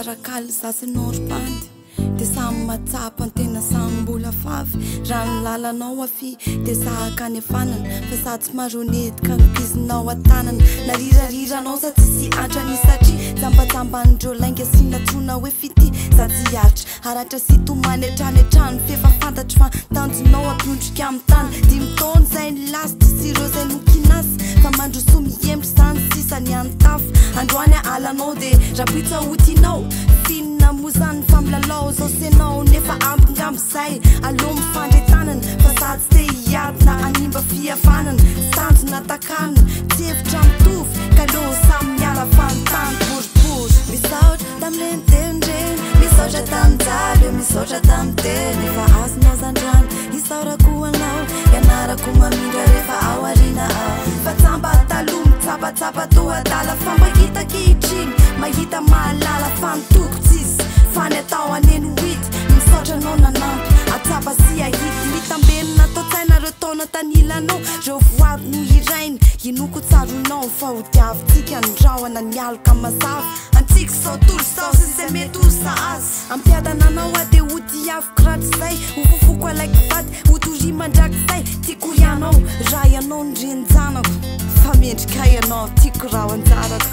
Karakaly zasanao bandy de samy matsapa tena samy mbola favy rano lalanao afy de sahaka any afanana fa sady tsy marionety ka mikizinao an-tanana narirariranao sa tsy sy antrany satria jambatsambandreo lainga sy natrona hoe fity za tsy aritra aratra sy tomany hatrany hatrany fefa fantatry fa tanjonao ampiontrika amin'ny tany dimy taona zay ny lasy sy ireo zay nokinasy fa mandroso miembry zany sisany antafo androany alanao de rapitsa otinao finna mozany famlalao zao senao nefa ampingamizay aloha mifandretanana fa sady te hiadina animba fihavanana tanjona takanina tsy hevitra mitovy ka lo samy miala fantany boribory misaotra tam'lenitendreny misaotra tam'jaly misaotra tam'teny fa azonao zandroany isaorako anao ianarako mamindra rehefa ao arina ao fa tsamba taloha mitsapatsapa toadala fa mahita kehitriny mahita mahalala fa mitoko tsisy fa ny atao aneny hoity misaotra anao nanampy atsapa sy ahity mitambenina atao tsainareo taona tanilanao reo voady no irainy inoko tsaronao fa ho diavintsika ndraoana ny aloka mazava antsika sao tolo sao sy zay mety ho sahazy ampiadananao ade ho diaviko ratsy zay ho fofoko alaiky vady ho tory mandraky zay tiako ianao raha ianao nyrenjanako fa mendrika ianao tiako raha anjarako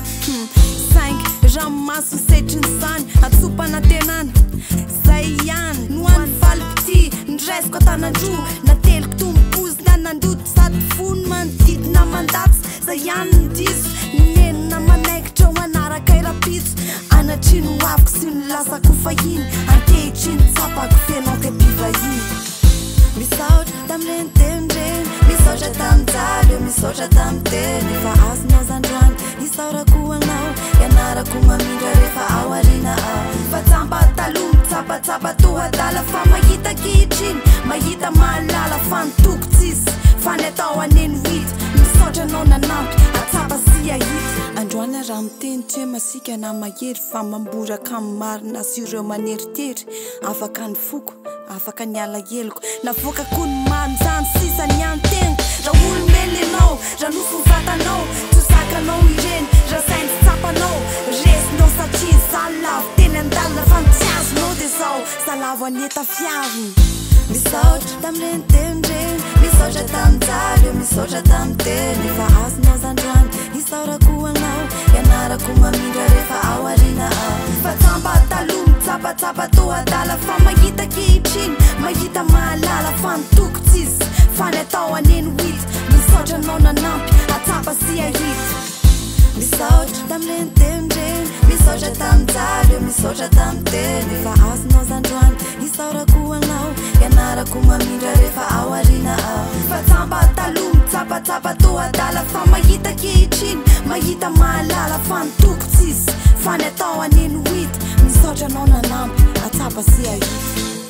saingy ranomaso setriny zany atsopana tenana zay ihany no any valipity ndraisiko atanandroa nateliko tombozina nandoto sady fony manodidina mandatsy zay ihany nydiso nenina manaikitra ho anaraka irapitso anatrino aviko sy nilasako fahiny ankehitriny tsapako fenao te mpivahiny misaotra tam'lenitendreny misaotra tam'jaly misaotra tam'teny fa azonao zandroany isaorako anao ianarako mamindra rehefa ao arina ao fa tsamba taloha mitsapatsapa toadala fa mahita kehitriny mahita mahalala fa nitoko tsisy fa ny atao aneny hoity misaotra anao nanampy atsapa sy ahity androany raha miteny tsy hoe masika na mahery fa mamboraka amin'ny marina sy ireo maneritery afaka ny foko afaka ny alaheloko navokako ny manjany sisany anteny raha olomely ianao raha nofo vatanao tosakanao ireny raha sainy tsapanao resinao satria zany lavo teny andalina fa mitsiazonao de zao salavo aneta fiaviny misaotra tam'lenitendreny misaotra tam'jaly misaotra tam'teny fa azonao zandroany isaorako anao ianarako mamindra rehefa ao arina ao fa tsamba taloha mitsapatsapa toadala fa mahita kehitriny mahita mahalala fa nitoko tsisy fa ny atao aneny hoity misaotra anao nanampy atsapa sy ahity misaotra tam'lenitendreny misaotra tam'jaly misaotra tam'teny fa azonao zandroany isaorako anao ianarako mamindra rehefa ao arina ao fa tsamba taloha mitsapatsapa toadala fa mahita kehitriny mahita mahalala fa nitoko tsisy fa ny atao aneny hoity misaotra anao nanampy atsapa sy ahity